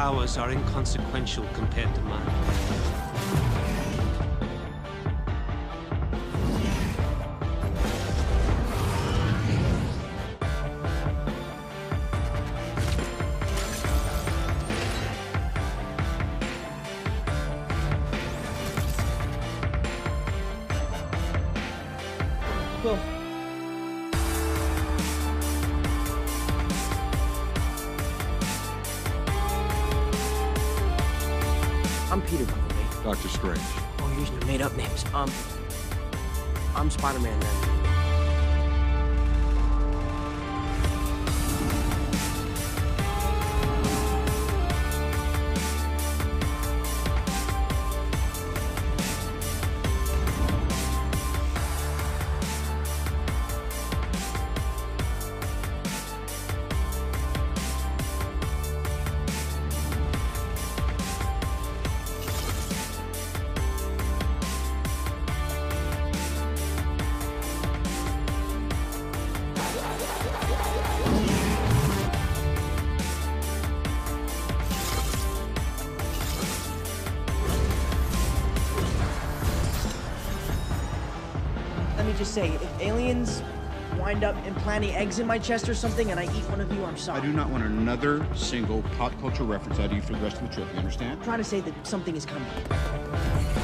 powers are inconsequential compared to mine. Well, I'm Peter, by the way. Doctor Strange. Oh, you're using the made-up names. I'm Spider-Man then. Let me just say, if aliens wind up implanting eggs in my chest or something and I eat one of you, I'm sorry. I do not want another single pop culture reference out of you for the rest of the trip, you understand? I'm trying to say that something is coming.